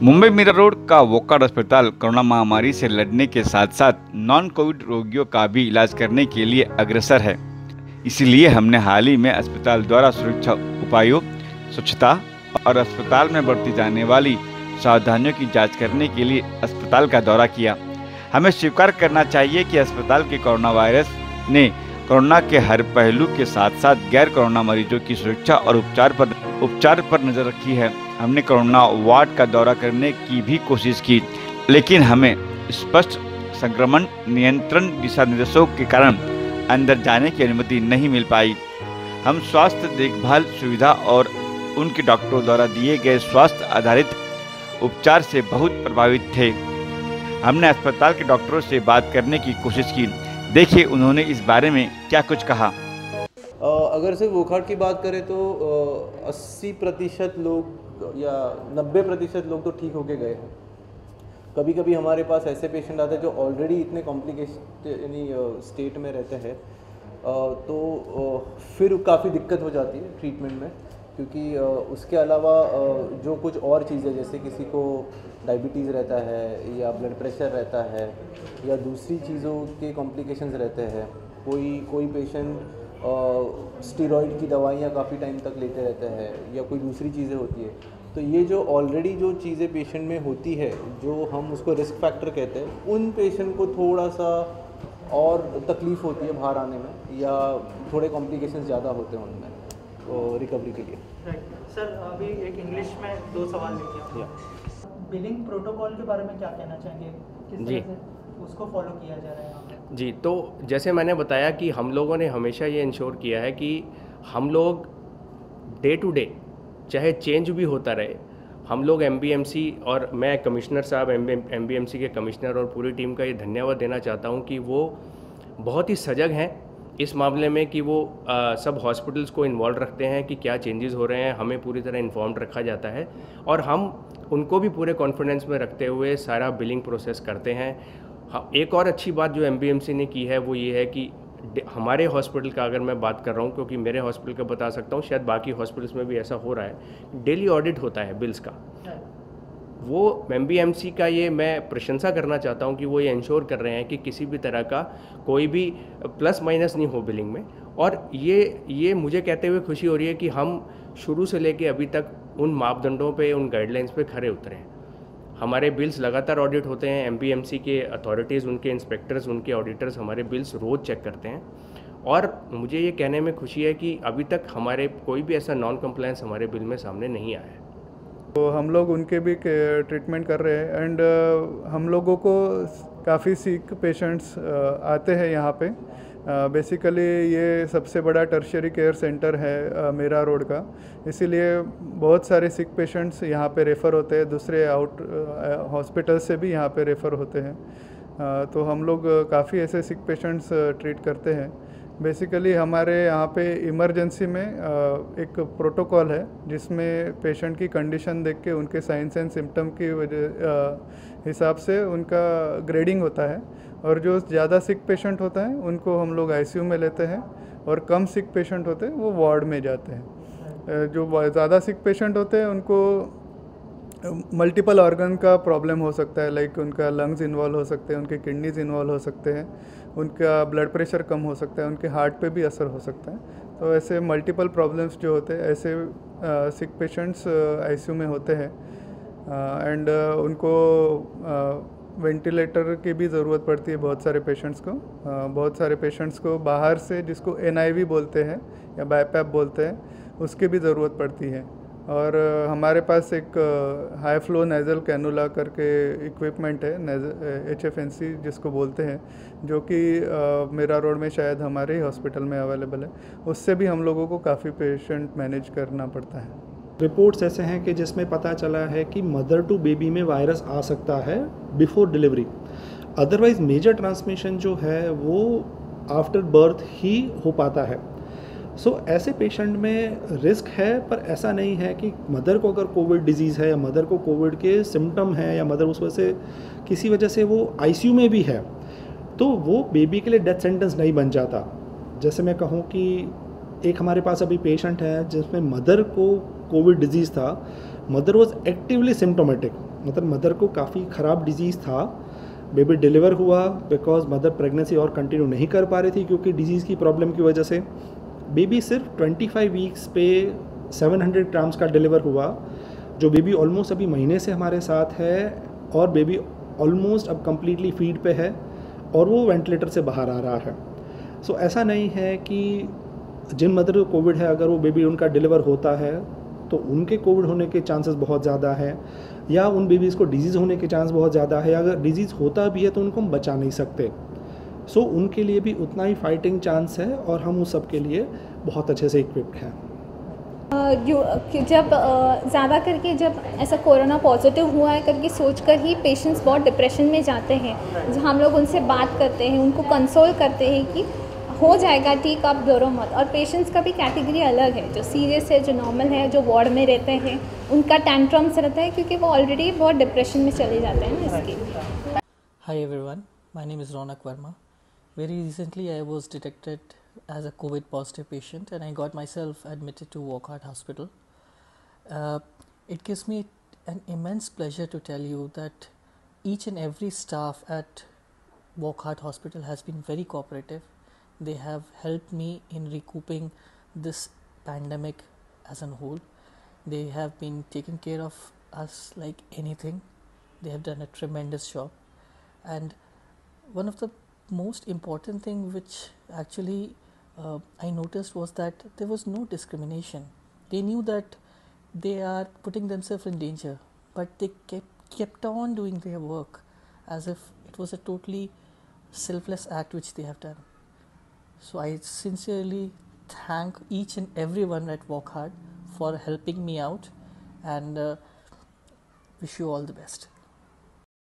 Mumbai Meera road का वोकार्ड अस्पताल corona महामारी से लड़ने के साथ साथ नॉन कोविड रोगियों का भी इलाज करने के लिए अग्रसर है। इसीलिए हमने हाल ही में अस्पताल द्वारा सुरक्षा उपायों, स्वच्छता और अस्पताल में बरती जाने वाली सावधानियों की जांच करने के लिए अस्पताल का दौरा किया। हमें स्वीकार करना चाहिए कि अस्पताल के कोरोना वायरस ने कोरोना के हर पहलू के साथ साथ गैर कोरोना मरीजों की सुरक्षा और उपचार पर नजर रखी है। हमने कोरोना वार्ड का दौरा करने की भी कोशिश की, लेकिन हमें स्पष्ट संक्रमण नियंत्रण दिशा निर्देशों के कारण अंदर जाने की अनुमति नहीं मिल पाई। हम स्वास्थ्य देखभाल सुविधा और उनके डॉक्टरों द्वारा दिए गए स्वास्थ्य आधारित उपचार से बहुत प्रभावित थे। हमने अस्पताल के डॉक्टरों से बात करने की कोशिश की। देखिए उन्होंने इस बारे में क्या कुछ कहा। अगर सिर्फ वोकार्ड की बात करें तो 80% लोग या 90% लोग तो ठीक होके गए हैं। कभी कभी हमारे पास ऐसे पेशेंट आते हैं जो ऑलरेडी इतने कॉम्प्लिकेशन यानी स्टेट में रहते हैं, तो फिर काफ़ी दिक्कत हो जाती है ट्रीटमेंट में, क्योंकि उसके अलावा जो कुछ और चीज़ें जैसे किसी को डायबिटीज़ रहता है या ब्लड प्रेशर रहता है या दूसरी चीज़ों के कॉम्प्लिकेशंस रहते हैं, कोई पेशेंट स्टीरॉइड की दवाइयाँ काफ़ी टाइम तक लेते रहते हैं या कोई दूसरी चीज़ें होती है। तो ये जो ऑलरेडी जो चीज़ें पेशेंट में होती है, जो हम उसको रिस्क फैक्टर कहते हैं, उन पेशेंट को थोड़ा सा और तकलीफ़ होती है बाहर आने में या थोड़े कॉम्प्लिकेशंस ज़्यादा होते हैं उनमें रिकवरी के लिए। राइट सर, अभी एक इंग्लिश में 2 सवाल लेके बिलिंग प्रोटोकॉल के बारे में क्या कहना चाहेंगे, किस तरह से उसको फॉलो किया जा रहा है यहाँ पे? जी, तो जैसे मैंने बताया कि हम लोगों ने हमेशा ये इंश्योर किया है कि हम लोग डे टू डे चाहे चेंज भी होता रहे, हम लोग एमबीएमसी और मैं कमिश्नर साहब एमबीएमसी के कमिश्नर और पूरी टीम का ये धन्यवाद देना चाहता हूँ कि वो बहुत ही सजग हैं इस मामले में कि वो सब हॉस्पिटल्स को इन्वॉल्व रखते हैं कि क्या चेंजेस हो रहे हैं, हमें पूरी तरह इन्फॉर्म्ड रखा जाता है और हम उनको भी पूरे कॉन्फिडेंस में रखते हुए सारा बिलिंग प्रोसेस करते हैं। एक और अच्छी बात जो एमबीएमसी ने की है वो ये है कि हमारे हॉस्पिटल का अगर मैं बात कर रहा हूँ, क्योंकि मेरे हॉस्पिटल का बता सकता हूँ, शायद बाकी हॉस्पिटल्स में भी ऐसा हो रहा है, डेली ऑडिट होता है बिल्स का। वो एमबीएमसी का ये मैं प्रशंसा करना चाहता हूँ कि वो ये इंश्योर कर रहे हैं कि किसी भी तरह का कोई भी प्लस माइनस नहीं हो बिलिंग में। और ये मुझे कहते हुए खुशी हो रही है कि हम शुरू से लेके अभी तक उन मापदंडों पे, उन गाइडलाइंस पे खरे उतरे हैं। हमारे बिल्स लगातार ऑडिट होते हैं, एमबीएमसी के अथॉरिटीज़, उनके इंस्पेक्टर्स, उनके ऑडिटर्स हमारे बिल्स रोज़ चेक करते हैं। और मुझे ये कहने में खुशी है कि अभी तक हमारे कोई भी ऐसा नॉन कंप्लायंस हमारे बिल में सामने नहीं आया है। तो हम लोग उनके भी ट्रीटमेंट कर रहे हैं एंड हम लोगों को काफ़ी सिक पेशेंट्स आते हैं यहाँ पे। बेसिकली ये सबसे बड़ा टर्शियरी केयर सेंटर है मीरा रोड का, इसीलिए बहुत सारे सिक पेशेंट्स यहाँ पे रेफ़र होते हैं, दूसरे आउट हॉस्पिटल से भी यहाँ पे रेफ़र होते हैं। तो हम लोग काफ़ी ऐसे सिक पेशेंट्स ट्रीट करते हैं। बेसिकली हमारे यहाँ पे इमरजेंसी में एक प्रोटोकॉल है जिसमें पेशेंट की कंडीशन देख के उनके साइंस एंड सिम्टम की हिसाब से उनका ग्रेडिंग होता है, और जो ज़्यादा सिक पेशेंट होता है उनको हम लोग आईसीयू में लेते हैं और कम सिक पेशेंट होते हैं वो वार्ड में जाते हैं। जो ज़्यादा सिक पेशेंट होते हैं उनको मल्टीपल ऑर्गन का प्रॉब्लम हो सकता है, लाइक उनका लंग्स इन्वॉल्व हो सकते हैं, उनके किडनीज इन्वॉल्व हो सकते हैं, उनका ब्लड प्रेशर कम हो सकता है, उनके हार्ट पे भी असर हो सकता है। तो ऐसे मल्टीपल प्रॉब्लम्स जो होते हैं, ऐसे सिक पेशेंट्स आईसीयू में होते हैं एंड उनको वेंटिलेटर की भी ज़रूरत पड़ती है बहुत सारे पेशेंट्स को। बहुत सारे पेशेंट्स को बाहर से, जिसको एनआईवी बोलते हैं या बाईपैप बोलते हैं, उसकी भी ज़रूरत पड़ती है। और हमारे पास एक हाई फ्लो नेज़ल कैनुला करके इक्विपमेंट है, HFNC जिसको बोलते हैं, जो कि मीरा रोड में शायद हमारे ही हॉस्पिटल में अवेलेबल है। उससे भी हम लोगों को काफ़ी पेशेंट मैनेज करना पड़ता है। रिपोर्ट्स ऐसे हैं कि जिसमें पता चला है कि मदर टू बेबी में वायरस आ सकता है before delivery. Otherwise major transmission जो है वो आफ्टर बर्थ ही हो पाता है। ऐसे पेशेंट में रिस्क है, पर ऐसा नहीं है कि मदर को अगर कोविड डिजीज़ है या मदर को कोविड के सिम्टम हैं या मदर उस वजह से किसी वजह से वो आईसीयू में भी है, तो वो बेबी के लिए डेथ सेंटेंस नहीं बन जाता। जैसे मैं कहूँ कि एक हमारे पास अभी पेशेंट है जिसमें मदर को कोविड डिजीज़ था, मदर वॉज एक्टिवली सिम्टोमेटिक, मतलब मदर को काफ़ी ख़राब डिजीज़ था। बेबी डिलीवर हुआ बिकॉज मदर प्रेगनेंसी और कंटिन्यू नहीं कर पा रही थी क्योंकि डिजीज़ की प्रॉब्लम की वजह से। बेबी सिर्फ 25 वीक्स पे 700 ग्राम्स का डिलीवर हुआ, जो बेबी ऑलमोस्ट अभी महीने से हमारे साथ है और बेबी ऑलमोस्ट अब कम्प्लीटली फीड पे है और वो वेंटिलेटर से बाहर आ रहा है। सो ऐसा नहीं है कि जिन मदर को कोविड है अगर वो बेबी उनका डिलीवर होता है तो उनके कोविड होने के चांसेस बहुत ज़्यादा है, या उन बेबीज़ को डिजीज़ होने के चांस बहुत ज़्यादा है। अगर डिजीज़ होता भी है तो उनको हम बचा नहीं सकते। सो उनके लिए भी उतना ही फाइटिंग चांस है और हम उस सब के लिए बहुत अच्छे से इक्विप्ड हैं। जब ज़्यादा करके जब ऐसा कोरोना पॉजिटिव हुआ है करके सोचकर ही पेशेंट्स बहुत डिप्रेशन में जाते हैं। जब हम लोग उनसे बात करते हैं, उनको कंसोल करते हैं कि हो जाएगा ठीक, आप डरो मत। और पेशेंट्स का भी कैटेगरी अलग है, जो सीरियस है, जो नॉर्मल है, जो वार्ड में रहते हैं, उनका टैंट्रम्स रहता है क्योंकि वो ऑलरेडी बहुत डिप्रेशन में चले जाते हैं ना इसके। Hi everyone, my name is Ronak Verma. Very recently I was detected as a COVID positive patient and I got myself admitted to Wockhardt Hospital. It gives me an immense pleasure to tell you that each and every staff at Wockhardt Hospital has been very cooperative. They have helped me in recouping this pandemic as a whole. They have been taking care of us like anything. They have done a tremendous job. And one of the most important thing which actually I noticed was that there was no discrimination. They knew that they are putting themselves in danger, but they kept on doing their work as if it was a totally selfless act which they have done. So I sincerely thank each and everyone at Wockhardt for helping me out and wish you all the best.